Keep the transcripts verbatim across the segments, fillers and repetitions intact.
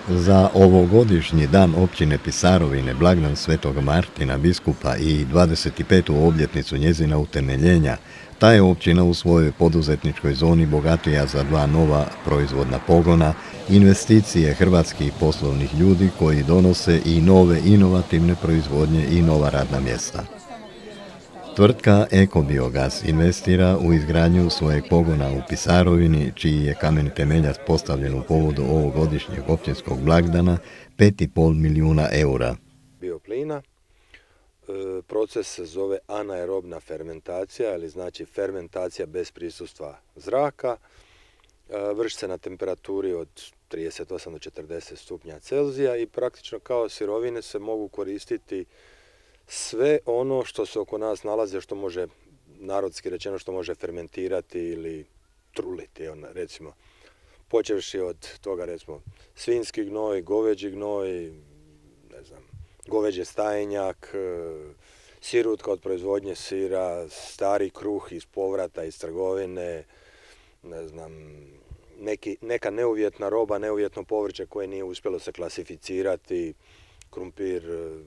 Za ovogodišnji dan općine Pisarovine, blagdan Svetog Martina biskupa i dvadeset petu obljetnicu njezina utemeljenja, ta je općina u svojoj poduzetničkoj zoni bogatija za dva nova proizvodna pogona, investicije hrvatskih poslovnih ljudi koji donose i nove inovativne proizvodnje i nova radna mjesta. Tvrtka Ekobiogas investira u izgradnju svojeg pogona u Pisarovini, čiji je kameni temeljac postavljen u povodu ovogodišnjeg općinskog blagdana, pet i pol milijuna eura. Bioplina. Proces se zove anaerobna fermentacija, ili znači fermentacija bez prisustva zraka. Vrši se na temperaturi od trideset osam do četrdeset stupnja Celzija i praktično kao sirovine se mogu koristiti sve ono što se oko nas nalazi, što može, narodski rečeno, što može fermentirati ili truliti. Recimo, počevši od toga, recimo, svinjski gnoj, goveđi gnoj, ne znam, goveđe stajenjak, sirutka od proizvodnje sira, stari kruh iz povrata, iz trgovine, ne znam, neki, neka neuvjetna roba, neuvjetno povrće koje nije uspjelo se klasificirati, krumpir,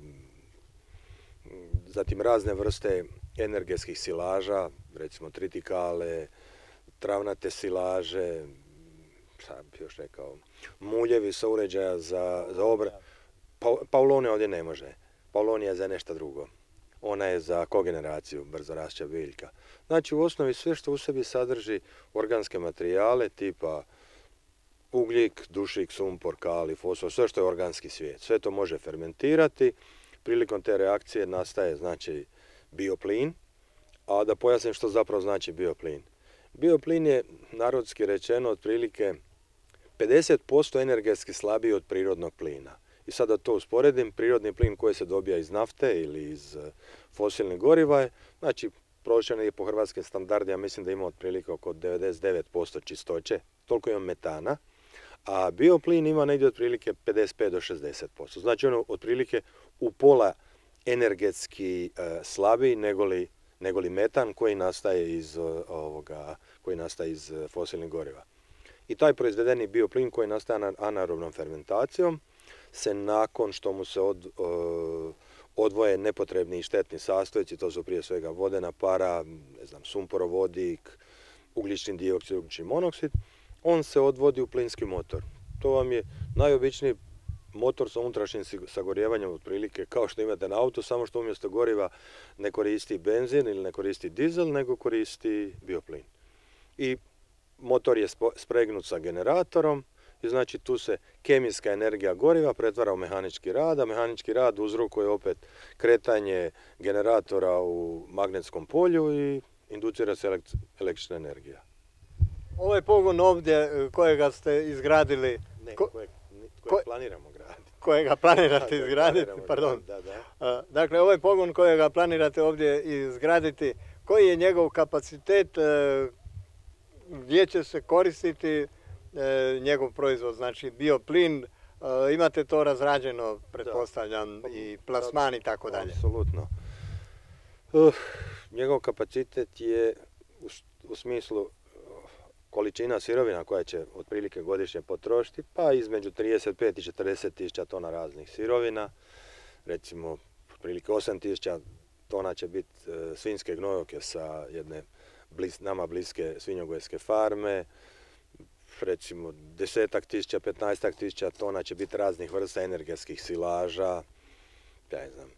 zatim razne vrste energetskih silaža, recimo tritikale, travnate silaže, šta bih još rekao, muljevi sa uređaja za, za obra. Pa, Paulonija ovdje ne može. Paulonija je za nešto drugo. Ona je za kogeneraciju brzorašća biljka. Znači, u osnovi sve što u sebi sadrži organske materijale tipa ugljik, dušik, sumpor, kali, fosfor, sve što je organski svijet. Sve to može fermentirati. Prilikom te reakcije nastaje, znači, bioplin. A da pojasnim što zapravo znači bioplin. Bioplin je, narodski rečeno, otprilike pedeset posto energetski slabiji od prirodnog plina. I sada to usporedim, prirodni plin koji se dobija iz nafte ili iz fosilnih goriva je, znači, prosječan je po hrvatskim standardima, mislim da ima otprilike oko devedeset devet posto čistoće, toliko ima metana, a bioplin ima negdje otprilike pedeset pet do šezdeset posto. Znači, ono otprilike u pola energetski e, slabiji negoli, negoli metan koji nastaje iz, ovoga, koji nastaje iz fosilnih goriva. I taj proizvedeni bioplin koji nastaje anaerobnom fermentacijom se nakon što mu se od, odvoje nepotrebni i štetni sastojci, to su prije svega vodena para, ne znam, sumporovodik, ugljični dioksid, ugljični monoksid, on se odvodi u plinski motor. To vam je najobičniji motor sa unutrašnjim sagorijevanjem otprilike kao što imate na autu, samo što umjesto goriva ne koristi benzin ili ne koristi dizel, nego koristi bioplin. I motor je spregnut sa generatorom i znači tu se kemijska energija goriva pretvara u mehanički rad, a mehanički rad uzrokuje opet kretanje generatora u magnetskom polju i inducira se električna energija. Ovaj pogon ovdje kojega ste izgradili... Ne, ko, kojeg, kojeg planiramo graditi. Kojega planirate da, izgraditi, pardon. Da, da. Dakle, ovaj pogon kojega planirate ovdje izgraditi, koji je njegov kapacitet, gdje će se koristiti njegov proizvod, znači bioplin, imate to razrađeno, pretpostavljam, da. I plasman i tako dalje. Apsolutno. Uh, njegov kapacitet je u, u smislu količina sirovina koja će otprilike godišnje potrošiti, pa između trideset pet i četrdeset tisuća tona raznih sirovina. Recimo, otprilike osam tisuća tona će biti e, svinjske gnojovke sa jedne bliz, nama bliske svinjogojske farme. Recimo, desetak tisuća, petnaestak tisuća tona će biti raznih vrsta energetskih silaža. Ja ne znam.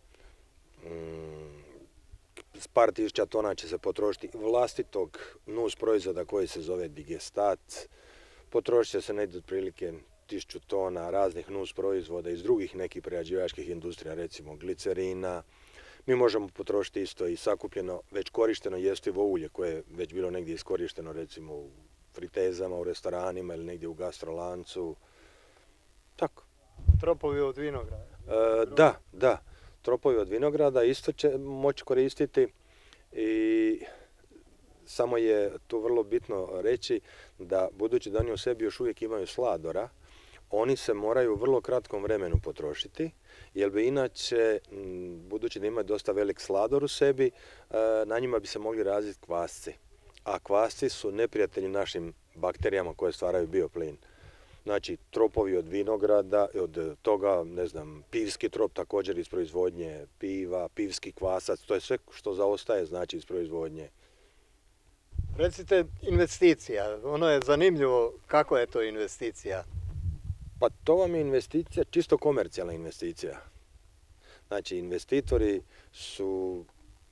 Mm, s par tisuća tona će se potrošiti vlastitog nus proizvoda koji se zove digestat. Potrošit će se negdje otprilike tisuću tona raznih nus proizvoda iz drugih nekih prerađivačkih industrija, recimo glicerina. Mi možemo potrošiti isto i sakupljeno, već korišteno jestivo ulje koje je već bilo negdje iskorišteno, recimo u fritezama, u restoranima ili negdje u gastrolancu. Tako. Tropovi od vinograda? E, da, da. Tropovi od vinograda isto će moći koristiti i samo je tu vrlo bitno reći da budući da oni u sebi još uvijek imaju sladora, oni se moraju u vrlo kratkom vremenu potrošiti, jer bi inače, budući da imaju dosta velik slador u sebi, na njima bi se mogli razviti kvasci. A kvasci su neprijatelji našim bakterijama koje stvaraju bioplin. Znači, tropovi od vinograda, od toga, ne znam, pivski trop također iz proizvodnje piva, pivski kvasac, to je sve što zaostaje, znači, iz proizvodnje. Recite, investicija, ono je zanimljivo kako je to investicija. Pa to vam je investicija, čisto komercijalna investicija. Znači, investitori su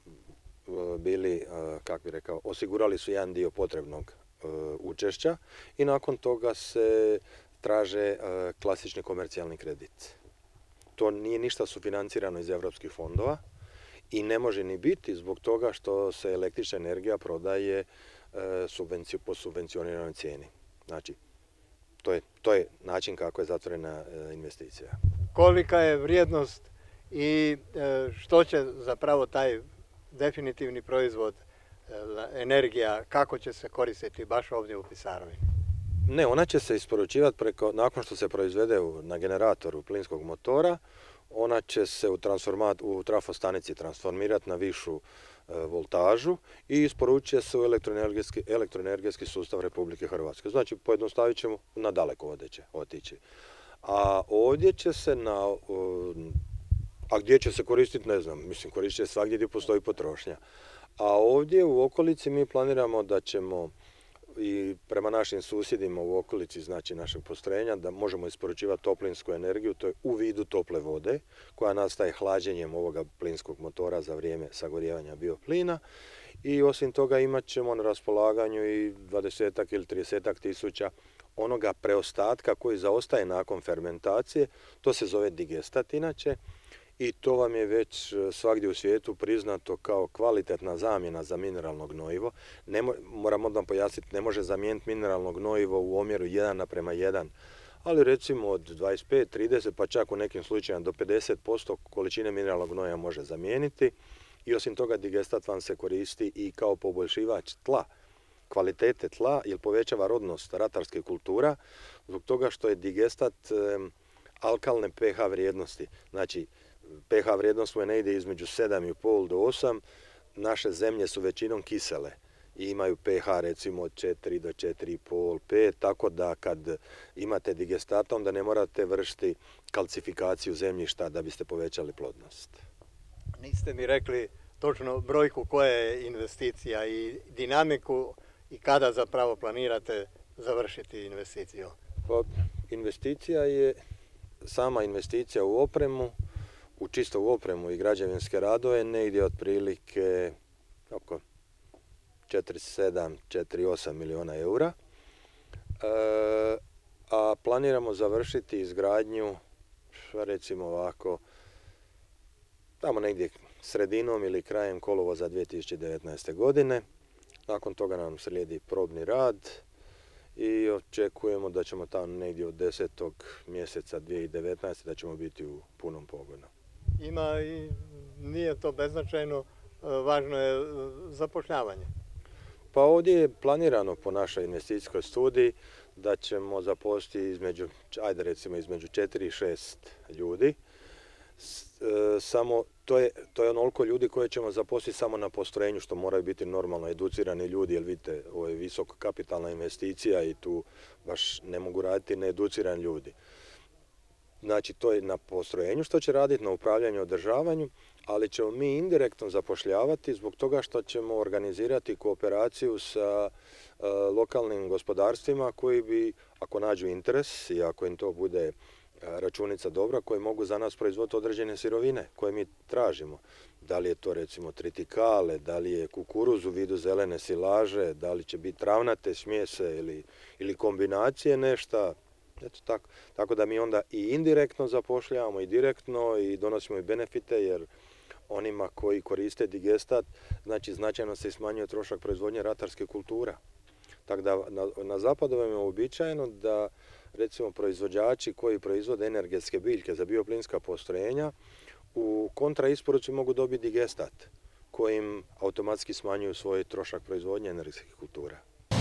bili, kako bih rekao, osigurali su jedan dio potrebnog učešća i nakon toga se traže klasični komercijalni kredit. To nije ništa sufinancirano iz europskih fondova i ne može ni biti zbog toga što se električna energija prodaje subvenciju po subvencioniranoj cijeni. Znači, to je, to je način kako je zatvorena investicija. Kolika je vrijednost i što će zapravo taj definitivni proizvod, energija, kako će se koristiti baš ovdje u Pisarovini? Ne, ona će se isporučivati preko, nakon što se proizvede na generatoru plinskog motora, ona će se u, u trafostanici transformirati na višu e, voltažu i isporučuje se u elektroenergetski, elektroenergetski sustav Republike Hrvatske. Znači, pojednostavit ćemo, na dalekovode će otići. A ovdje će se na... O, a gdje će se koristiti, ne znam, mislim, koristit će svagdje gdje postoji potrošnja. A ovdje u okolici mi planiramo da ćemo i prema našim susjedima u okolici, znači našeg postrojenja, da možemo isporučivati toplinsku energiju, to je u vidu tople vode, koja nastaje hlađenjem ovoga plinskog motora za vrijeme sagorijevanja bioplina. I osim toga imat ćemo na raspolaganju i dvadesetak ili tridesetak tisuća onoga preostatka koji zaostaje nakon fermentacije, to se zove digestat inače. I to vam je već svagdje u svijetu priznato kao kvalitetna zamjena za mineralno gnojivo. Ne, moram odmah pojasniti, ne može zamijeniti mineralno gnojivo u omjeru jedan naprema jedan, ali recimo od dvadeset pet, trideset pa čak u nekim slučajevima do pedeset posto količine mineralnog gnoja može zamijeniti. I osim toga digestat vam se koristi i kao poboljšivač tla, kvalitete tla, jer povećava rodnost ratarskih kultura, zbog toga što je digestat um, alkalne pH vrijednosti. Znači, pH vrijednost mu je negdje između sedam i pol do osam, naše zemlje su većinom kisele i imaju pH recimo od četiri do četiri i pol, pet, tako da kad imate digestata onda ne morate vršiti kalcifikaciju zemljišta da biste povećali plodnost. Niste mi rekli točno brojku koja je investicija i dinamiku i kada zapravo planirate završiti investiciju? Pa, investicija je sama investicija u opremu, u čisto u opremu i građevinske radove, negdje otprilike oko četiri sedam, četiri osam milijuna eura. E, a planiramo završiti izgradnju, recimo ovako, tamo negdje sredinom ili krajem kolovoza dvije tisuće devetnaeste. godine. Nakon toga nam slijedi probni rad i očekujemo da ćemo tamo negdje od desetog mjeseca dvije tisuće devetnaeste. da ćemo biti u punom pogonu. Ima i nije to beznačajno, važno je zapošljavanje. Pa ovdje je planirano po našoj investicijskoj studiji da ćemo zaposliti između, ajde recimo između četiri i šest ljudi. Samo to je, to je onoliko ljudi koje ćemo zaposliti samo na postrojenju, što moraju biti normalno educirani ljudi, jer vidite, ovo je visoko kapitalna investicija i tu baš ne mogu raditi needucirani ljudi. Znači, to je na postrojenju što će raditi, na upravljanju i održavanju, ali ćemo mi indirektno zapošljavati zbog toga što ćemo organizirati kooperaciju sa uh, lokalnim gospodarstvima koji bi, ako nađu interes i ako im to bude uh, računica dobra, koji mogu za nas proizvoditi određene sirovine koje mi tražimo. Da li je to recimo tritikale, da li je kukuruz u vidu zelene silaže, da li će biti travnate smjese ili, ili kombinacije nešto. Eto, tako, tako da mi onda i indirektno zapošljavamo i direktno i donosimo i benefite, jer onima koji koriste digestat, znači značajno se smanjuje trošak proizvodnje ratarske kultura. Tako da na, na zapadu vam je uobičajeno da recimo proizvođači koji proizvode energetske biljke za bioplinska postrojenja u kontraisporuci mogu dobiti digestat kojim automatski smanjuju svoj trošak proizvodnje energetskih kultura.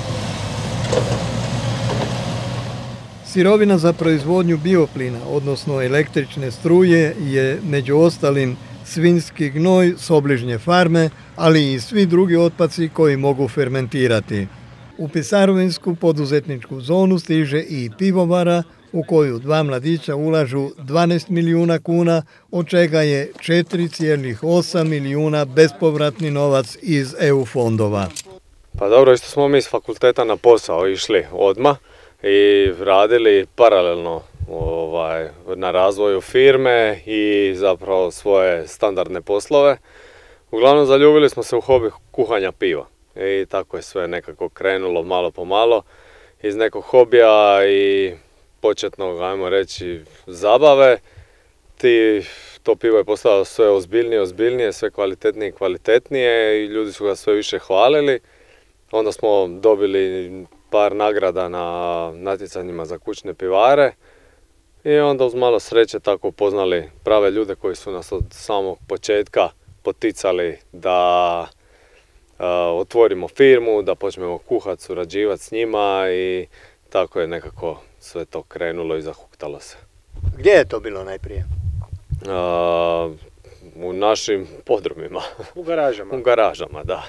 Sirovina za proizvodnju bioplina, odnosno električne struje, je među ostalim svinjski gnoj s obližnje farme, ali i svi drugi otpaci koji mogu fermentirati. U Pisarovinsku poduzetničku zonu stiže i pivovara u koju dva mladića ulažu dvanaest milijuna kuna, od čega je četiri zarez osam milijuna bespovratni novac iz E U fondova. Pa dobro, isto smo mi iz fakulteta na posao išli odmah i radili paralelno ovaj, na razvoju firme i zapravo svoje standardne poslove. Uglavnom zaljubili smo se u hobi kuhanja piva i tako je sve nekako krenulo malo po malo iz nekog hobija i početnog, ajmo reći, zabave. Ti, to pivo je postalo sve ozbiljnije, ozbiljnije, sve kvalitetnije i kvalitetnije i ljudi su ga sve više hvalili. Onda smo dobili par nagrada na natjecanjima za kućne pivare i onda uz malo sreće tako upoznali prave ljude koji su nas od samog početka poticali da uh, otvorimo firmu, da počnemo kuhati, surađivati s njima i tako je nekako sve to krenulo i zahuktalo se. Gdje je to bilo najprije? Uh, u našim podrumima. U garažama. U garažama, da.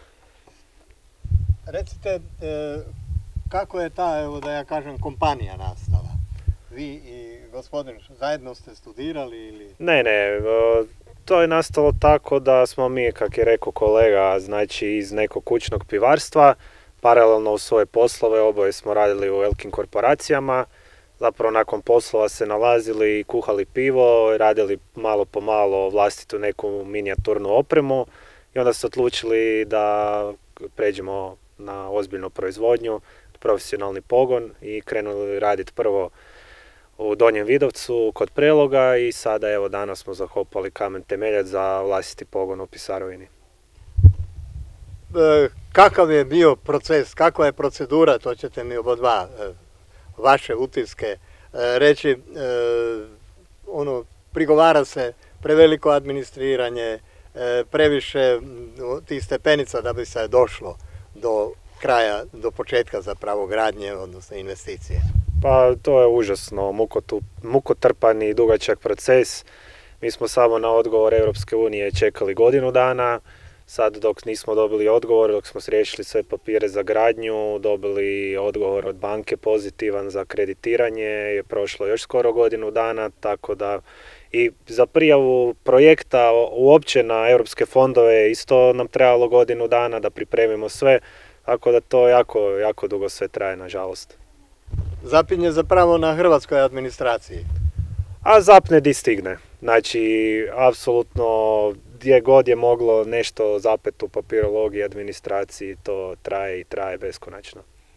Recite, e, kako je ta, evo da ja kažem, kompanija nastala? Vi i gospodin zajedno ste studirali ili? Ne, ne, to je nastalo tako da smo mi, kak je rekao kolega, znači iz nekog kućnog pivarstva, paralelno u svoje poslove, oboje smo radili u velikim korporacijama, zapravo nakon poslova se nalazili i kuhali pivo, radili malo po malo vlastitu neku minijaturnu opremu i onda se odlučili da pređemo na ozbiljnu proizvodnju, profesionalni pogon i krenuli raditi prvo u Donjem Vidovcu kod Preloga i sada evo danas smo zakopali kamen temeljac za vlastiti pogon u Pisarovini. E, kakav je bio proces, kakva je procedura, to ćete mi oba dva e, vaše utiske e, reći, e, ono, prigovara se preveliko administriranje, e, previše tih stepenica da bi se došlo do kraja, do početka zapravo gradnje, odnosno investicije. Pa to je užasno mukotrpan i dugačak proces. Mi smo samo na odgovor Europske unije čekali godinu dana. Sad dok nismo dobili odgovor, dok smo riješili sve papire za gradnju, dobili odgovor od banke pozitivan za kreditiranje, je prošlo još skoro godinu dana, tako da i za prijavu projekta uopće na europske fondove isto nam trebalo godinu dana da pripremimo sve, tako da to jako, jako dugo sve traje, nažalost. Zapinje zapravo na hrvatskoj administraciji. A zapne di stigne. Znači, apsolutno gdje god je moglo nešto zapet u papirologiji, administraciji, to traje i traje beskonačno.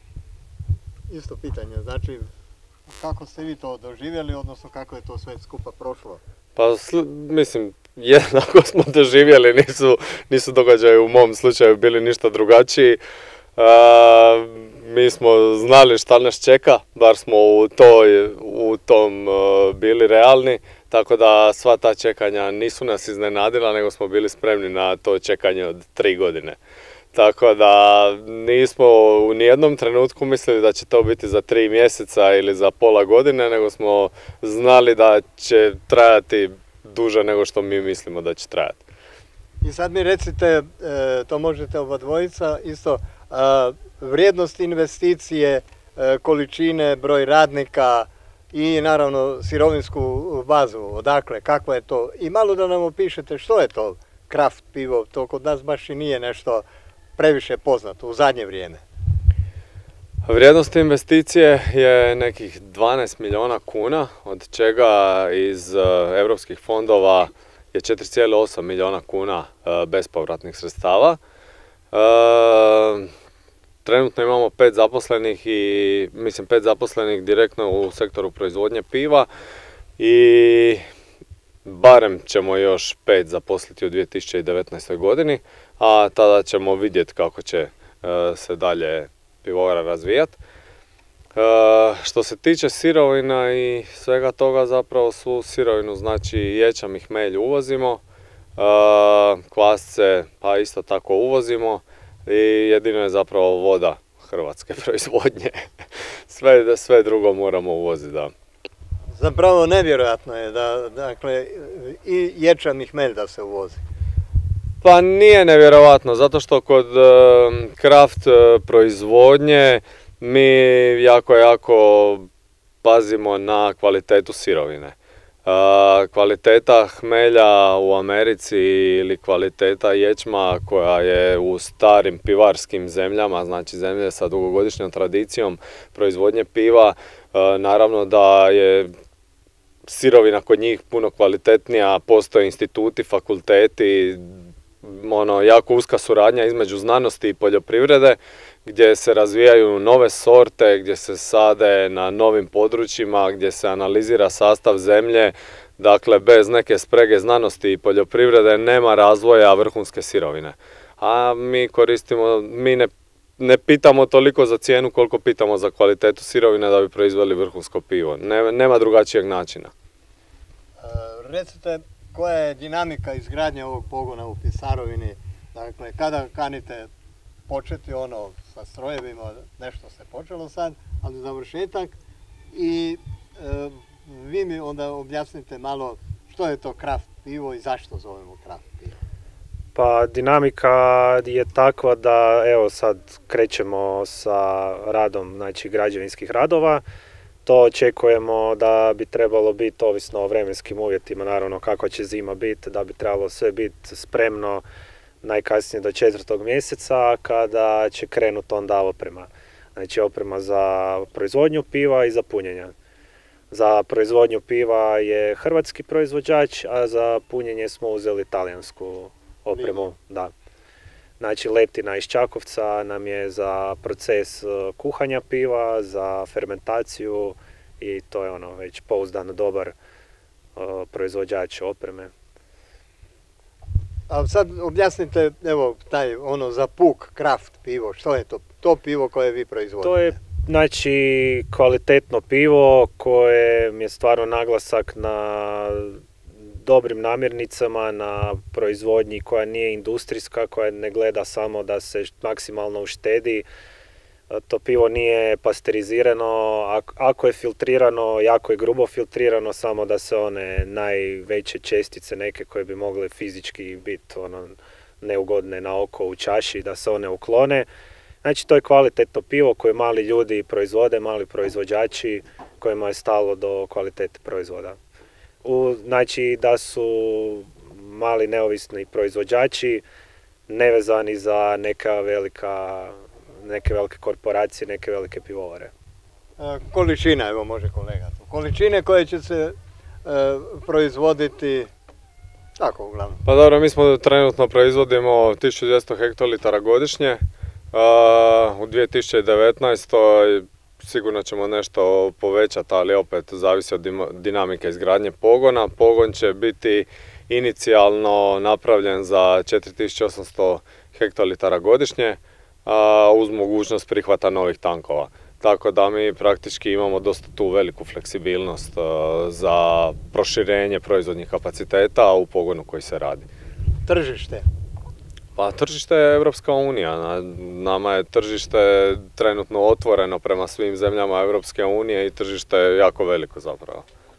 Isto pitanje, znači kako ste vi to doživjeli, odnosno kako je to sve skupa prošlo? Pa mislim, jednako smo doživjeli, nisu, nisu događaji u mom slučaju bili ništa drugačiji. A, mi smo znali šta nas čeka, bar smo u, toj, u tom uh, bili realni, tako da sva ta čekanja nisu nas iznenadila, nego smo bili spremni na to čekanje od tri godine. Tako da nismo u nijednom trenutku mislili da će to biti za tri mjeseca ili za pola godine, nego smo znali da će trajati duže nego što mi mislimo da će trajati. I sad mi recite, to možete oba dvojica, isto vrijednost investicije, količine, broj radnika i naravno sirovinsku bazu, odakle, kako je to. I malo da nam opišete što je to kraft pivo, to kod nas baš i nije nešto previše poznato u zadnje vrijeme. Vrijednost investicije je nekih dvanaest milijuna kuna, od čega iz europskih fondova je četiri zarez osam milijuna kuna bespovratnih sredstava. Trenutno imamo pet zaposlenih i mislim pet zaposlenih direktno u sektoru proizvodnje piva i barem ćemo još pet zaposliti u dvije tisuće devetnaestoj godini, a tada ćemo vidjeti kako će se dalje pivovara razvijati. Što se tiče sirovina i svega toga, zapravo svu sirovinu, znači ječam i hmelj uvozimo, kvasce pa isto tako uvozimo i jedino je zapravo voda hrvatske proizvodnje. Sve, sve drugo moramo uvoziti, da. Zapravo nevjerojatno je da, dakle, i ječam i hmelj da se uvozi. Pa nije nevjerovatno, zato što kod kraft proizvodnje mi jako, jako pazimo na kvalitetu sirovine. Kvaliteta hmelja u Americi ili kvaliteta ječma koja je u starim pivarskim zemljama, znači zemlje sa dugogodišnjom tradicijom proizvodnje piva, naravno da je sirovina kod njih puno kvalitetnija, postoje instituti, fakulteti, ono, jako uska suradnja između znanosti i poljoprivrede, gdje se razvijaju nove sorte, gdje se sade na novim područjima, gdje se analizira sastav zemlje. Dakle, bez neke sprege znanosti i poljoprivrede nema razvoja vrhunske sirovine. A mi koristimo, mi ne, ne pitamo toliko za cijenu koliko pitamo za kvalitetu sirovine da bi proizveli vrhunsko pivo. Ne, nema drugačijeg načina. E, recite, koja je dinamika izgradnje ovog pogona u Pisarovini? Dakle, kada kanite početi ono sa strojevima, nešto se počelo sad, ali završetak i e, vi mi onda objasnite malo što je to kraft pivo i zašto zovemo kraft pivo. Pa dinamika je takva da evo sad krećemo sa radom, znači građevinskih radova. To očekujemo da bi trebalo biti ovisno o vremenskim uvjetima, naravno kako će zima biti, da bi trebalo sve biti spremno najkasnije do četvrtog mjeseca kada će krenuti onda oprema. Znači oprema za proizvodnju piva i za punjenje. Za proizvodnju piva je hrvatski proizvođač, a za punjenje smo uzeli talijansku opremu. Da. Znači leptina iz Čakovca nam je za proces kuhanja piva, za fermentaciju i to je ono već pouzdan dobar uh, proizvođač opreme. A sad objasnite, evo, taj ono za puk, kraft pivo, što je to? To pivo koje vi proizvodite? To je znači kvalitetno pivo koje je stvarno naglasak na dobrim namirnicama, na proizvodnji koja nije industrijska, koja ne gleda samo da se maksimalno uštedi. To pivo nije pasterizirano, ako je filtrirano, jako je grubo filtrirano, samo da se one najveće čestice neke koje bi mogle fizički biti ono, neugodne na oko u čaši, da se one uklone. Znači to je kvalitetno pivo koje mali ljudi proizvode, mali proizvođači kojima je stalo do kvalitete proizvoda. U, znači da su mali neovisni proizvođači nevezani za neka velika, neke velike korporacije, neke velike pivovare. E, količina, evo može kolega. Količine koje će se e, proizvoditi, tako uglavnom. Pa dobro, mi smo trenutno proizvodimo tisuću dvjesto hektolitara godišnje. E, u dvije tisuće devetnaestoj sigurno ćemo nešto povećati, ali opet zavisi od dinamike izgradnje pogona. Pogon će biti inicijalno napravljen za četiri tisuće osamsto hektolitara godišnje, a uz mogućnost prihvata novih tankova. Tako da mi praktički imamo dosta tu veliku fleksibilnost za proširenje proizvodnih kapaciteta u pogonu koji se radi. Tržište? Pa tržište je Europska unija. Nama je tržište trenutno otvoreno prema svim zemljama Europske unije i tržište je jako veliko zapravo.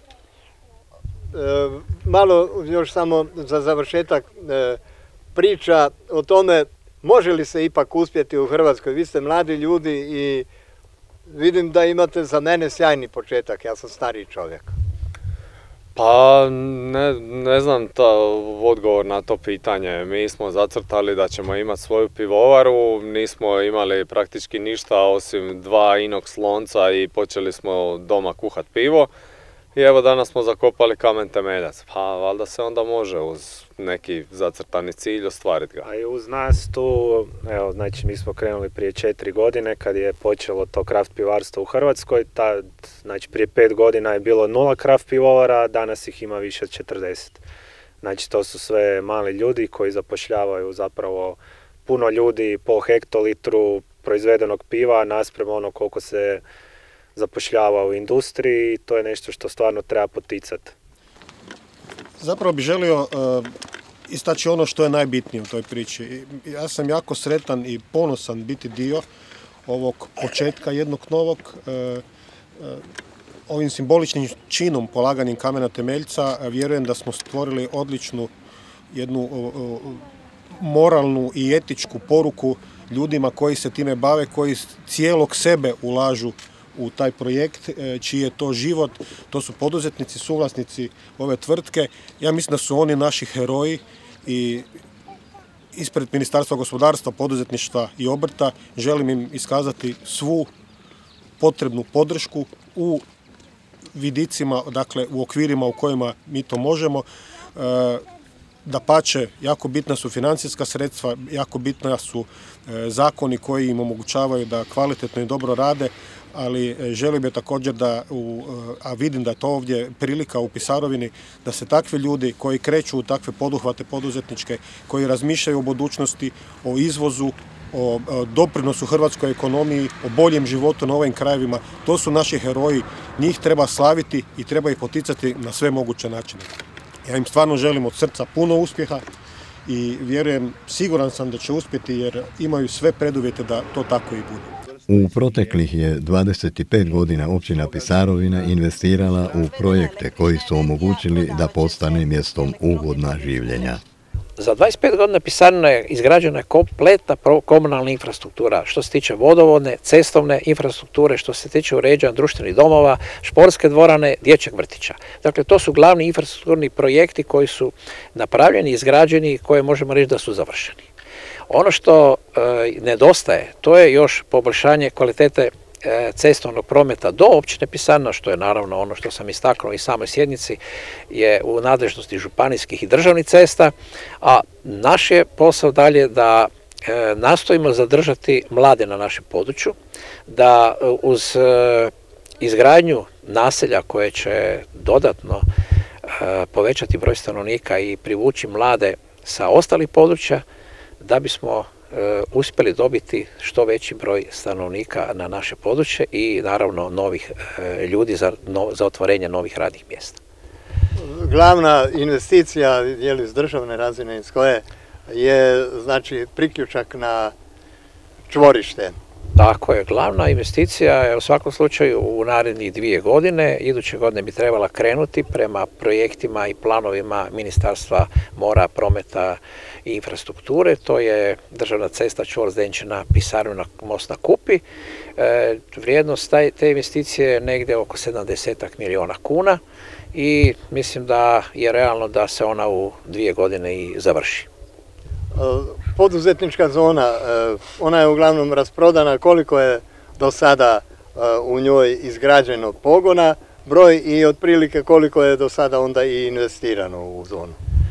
E, malo još samo za završetak e, priča o tome može li se ipak uspjeti u Hrvatskoj. Vi ste mladi ljudi i vidim da imate za mene sjajni početak, ja sam stariji čovjek. Pa ne, ne znam ta odgovor na to pitanje. Mi smo zacrtali da ćemo imati svoju pivovaru, nismo imali praktički ništa osim dva inox lonca i počeli smo doma kuhat pivo. I evo danas smo zakopali kamen temeljac, pa valjda se onda može uz neki zacrtani cilj ostvariti ga. A i uz nas tu, evo, znači mi smo krenuli prije četiri godine kad je počelo to kraft pivarstvo u Hrvatskoj, tad, znači prije pet godina je bilo nula kraft pivovara, danas ih ima više od četrdeset. Znači to su sve mali ljudi koji zapošljavaju zapravo puno ljudi po hektolitru proizvedenog piva naspram ono koliko se zapošljava u industriji i to je nešto što stvarno treba poticati. Zapravo bih želio uh, istaći ono što je najbitnije u toj priči. Ja sam jako sretan i ponosan biti dio ovog početka jednog novog. Uh, uh, ovim simboličnim činom polaganim kamena temeljca uh, vjerujem da smo stvorili odličnu jednu uh, uh, moralnu i etičku poruku ljudima koji se time bave, koji cijelog sebe ulažu u taj projekt, čiji je to život. To su poduzetnici, suvlasnici ove tvrtke. Ja mislim da su oni naši heroji i ispred Ministarstva gospodarstva, poduzetništva i obrta želim im iskazati svu potrebnu podršku u vidicima, dakle u okvirima u kojima mi to možemo. Dapače, jako bitna su financijska sredstva, jako bitna su zakoni koji im omogućavaju da kvalitetno i dobro rade, ali želim je također da, u, a vidim da je to ovdje prilika u Pisarovini, da se takvi ljudi koji kreću u takve poduhvate poduzetničke, koji razmišljaju o budućnosti, o izvozu, o doprinosu hrvatskoj ekonomiji, o boljem životu na ovim krajevima, to su naši heroji, njih treba slaviti i treba ih poticati na sve moguće načine. Ja im stvarno želim od srca puno uspjeha i vjerujem, siguran sam da će uspjeti jer imaju sve preduvjete da to tako i bude. U proteklih je dvadeset pet godina općina Pisarovina investirala u projekte koji su omogućili da postane mjestom ugodna življenja. Za dvadeset pet godina Pisarina je izgrađena kompletna komunalna infrastruktura, što se tiče vodovodne, cestovne infrastrukture, što se tiče uređenja društvenih domova, športske dvorane, dječjeg vrtića. Dakle, to su glavni infrastrukturni projekti koji su napravljeni, izgrađeni i koje možemo reći da su završeni. Ono što e, nedostaje, to je još poboljšanje kvalitete e, cestovnog prometa do općine Pisarina, što je naravno ono što sam istaknuo i samoj sjednici, je u nadležnosti županijskih i državnih cesta, a naš je posao dalje da e, nastojimo zadržati mlade na našem području, da uz e, izgradnju naselja koje će dodatno e, povećati broj stanovnika i privući mlade sa ostalih područja, da bismo e, uspjeli dobiti što veći broj stanovnika na naše područje i naravno novih e, ljudi za, no, za otvorenje novih radnih mjesta. Glavna investicija je li s državne razine iz koje je znači priključak na čvorište. Tako je, glavna investicija je u svakom slučaju u narednih dvije godine. Iduće godine bi trebala krenuti prema projektima i planovima Ministarstva mora, prometa i infrastrukture. To je državna cesta čvor Zdenčina, Pisarina, most na Kupi. E, vrijednost taj, te investicije je negdje oko sedamdeset milijuna kuna i mislim da je realno da se ona u dvije godine i završi. Poduzetnička zona, ona je uglavnom rasprodana, koliko je do sada u njoj izgrađeno pogona, broj i otprilike koliko je do sada onda i investirano u zonu?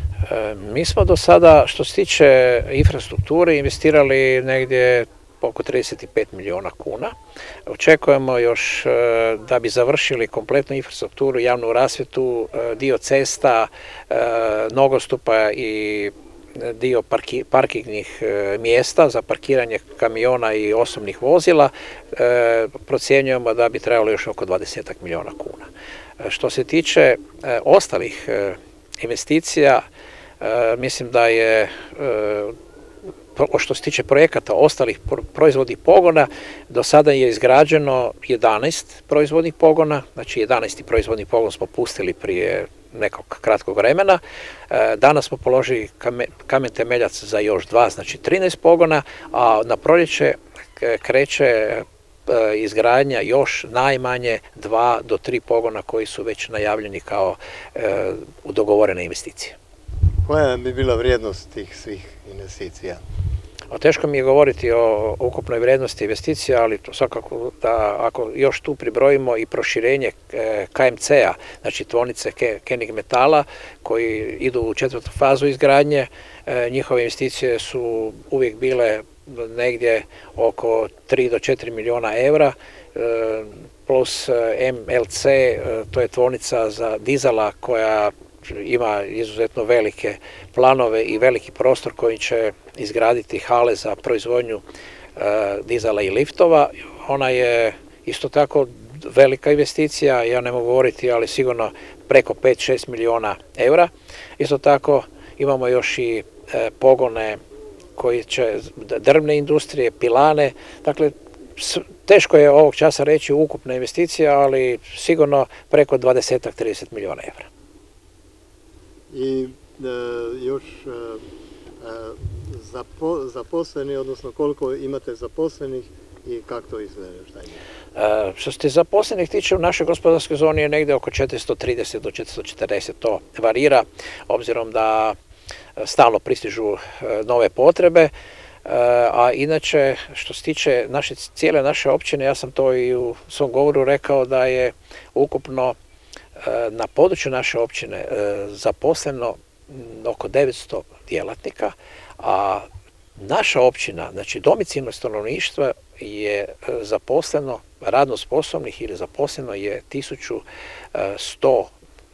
Mi smo do sada, što se tiče infrastrukture, investirali negdje oko trideset pet milijuna kuna. Očekujemo još da bi završili kompletnu infrastrukturu, javnu rasvjetu, dio cesta, nogostupa i dio parki, parkingnih e, mjesta za parkiranje kamiona i osobnih vozila, e, procjenjujemo da bi trebalo još oko dvadeset milijuna kuna. E, što se tiče e, ostalih e, investicija, e, mislim da je, e, što se tiče projekata ostalih proizvodnih pogona, do sada je izgrađeno jedanaest proizvodnih pogona, znači jedanaesti proizvodni pogon smo pustili prije nekog kratkog vremena. Danas smo položili kamen temeljac za još dva, znači trinaest pogona, a na proljeće kreće izgradnja još najmanje dva do tri pogona koji su već najavljeni kao dogovorene investicije. Koja bi bila vrijednost tih svih investicija? O, teško mi je govoriti o ukupnoj vrijednosti investicija, ali to svakako da ako još tu pribrojimo i proširenje K M C-a, znači tvornice Kenig metala koji idu u četvrtu fazu izgradnje, njihove investicije su uvijek bile negdje oko tri do četiri milijuna eura, plus M L C, to je tvornica za dizela koja ima izuzetno velike planove i veliki prostor koji će izgraditi hale za proizvodnju e, dizela i liftova. Ona je isto tako velika investicija, ja ne mogu govoriti, ali sigurno preko pet do šest milijuna eura. Isto tako imamo još i e, pogone koji će, drvne industrije, pilane, dakle teško je ovog časa reći ukupna investicija, ali sigurno preko dvadeset do trideset milijuna eura. I e, još e, Zapo, zaposleni, odnosno koliko imate zaposlenih i kako to izgleda? Šta je? E, što se zaposlenih tiče, u našoj gospodarskoj zoni je negdje oko četiristo trideset do četiristo četrdeset, to varira, obzirom da stalno pristižu nove potrebe. A inače, što se tiče naše, cijele naše općine, ja sam to i u svom govoru rekao da je ukupno na području naše općine zaposleno oko devetsto djelatnika, a naša općina, znači domicilno stanovništvo je zaposleno, radno sposobnih ili zaposleno je tisuću sto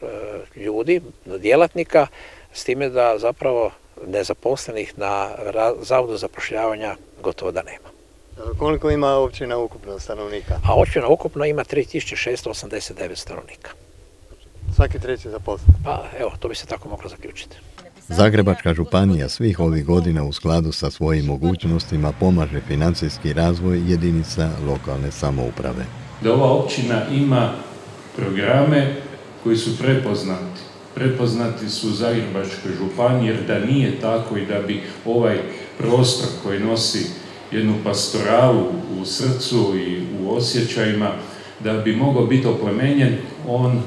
ljudi, djelatnika, s time da zapravo nezaposlenih na Zavodu zapošljavanja gotovo da nema. Koliko ima općina ukupno stanovnika? A općina ukupno ima tri tisuće šesto osamdeset devet stanovnika. Svaki treći zaposlen? Pa evo, to bi se tako moglo zaključiti. Zagrebačka županija svih ovih godina u skladu sa svojim mogućnostima pomaže financijski razvoj jedinica lokalne samouprave. Da ova općina ima programe koji su prepoznati. Prepoznati su u Zagrebačkoj županiji, jer da nije tako i da bi ovaj prostor koji nosi jednu pastoralu u srcu i u osjećajima, da bi mogao biti oplemenjen, on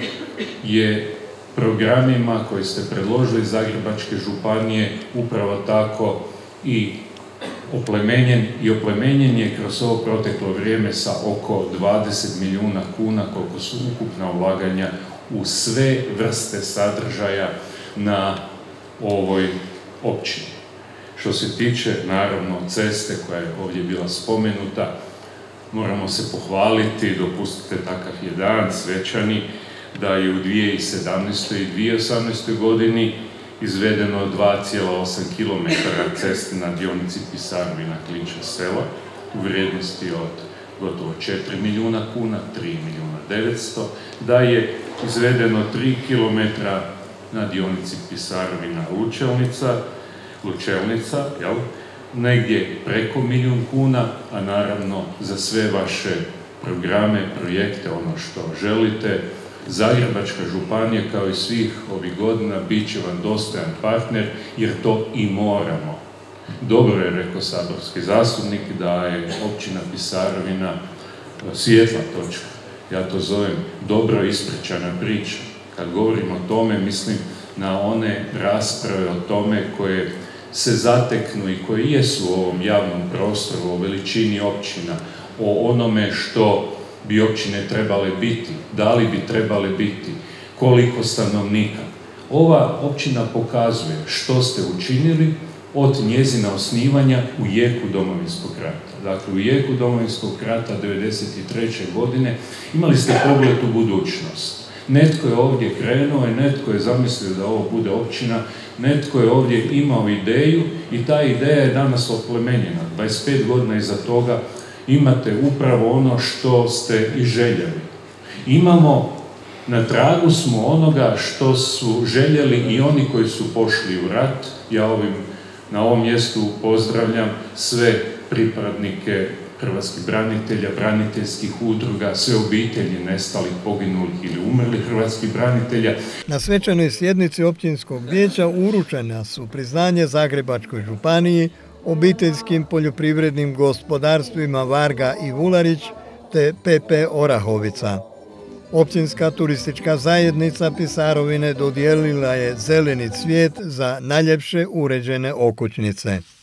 je programima koje ste predložili Zagrebačke županije upravo tako i oplemenjen i oplemenjen je kroz ovo proteklo vrijeme sa oko dvadeset milijuna kuna koliko su ukupna ulaganja u sve vrste sadržaja na ovoj općini. Što se tiče, naravno, ceste koja je ovdje bila spomenuta, moramo se pohvaliti, dopustite takav je dan svečani, da je u dvije tisuće sedamnaestoj i dvije tisuće osamnaestoj godini izvedeno dva zarez osam kilometara ceste na dionici Pisarovina Klinča sela u vrijednosti od gotovo četiri milijuna kuna, tri milijuna devetsto, da je izvedeno tri kilometra na dionici Pisarovina Lučelnica, Lučelnica, jel? Negdje preko milijun kuna, a naravno za sve vaše programe, projekte, ono što želite, Zagrebačka županija kao i svih ovih godina bit će vam dostojan partner, jer to i moramo. Dobro je rekao saborski zastupnik da je općina Pisarovina svijetla točka. Ja to zovem dobro ispričana priča. Kad govorim o tome, mislim na one rasprave o tome koje se zateknu i koje jesu u ovom javnom prostoru, o veličini općina, o onome što bi općine trebale biti, da li bi trebale biti, koliko stanovnika. Ova općina pokazuje što ste učinili od njezina osnivanja u jeku Domovinskog rata. Dakle, u jeku Domovinskog rata devedeset treće godine imali ste pogled u budućnost. Netko je ovdje krenuo i netko je zamislio da ovo bude općina, netko je ovdje imao ideju i ta ideja je danas oplemenjena. dvadeset pet godina iza toga imate upravo ono što ste i željeli. Imamo, na tragu smo onoga što su željeli i oni koji su pošli u rat. Ja ovim, na ovom mjestu pozdravljam sve pripadnike hrvatskih branitelja, braniteljskih udruga, sve obitelji nestalih, poginulih ili umrlih hrvatskih branitelja. Na svečanoj sjednici općinskog vijeća uručena su priznanje Zagrebačkoj županiji, obiteljskim poljoprivrednim gospodarstvima Varga i Vularić te P P Orahovica. Općinska turistička zajednica Pisarovine dodijelila je zeleni cvijet za najljepše uređene okućnice.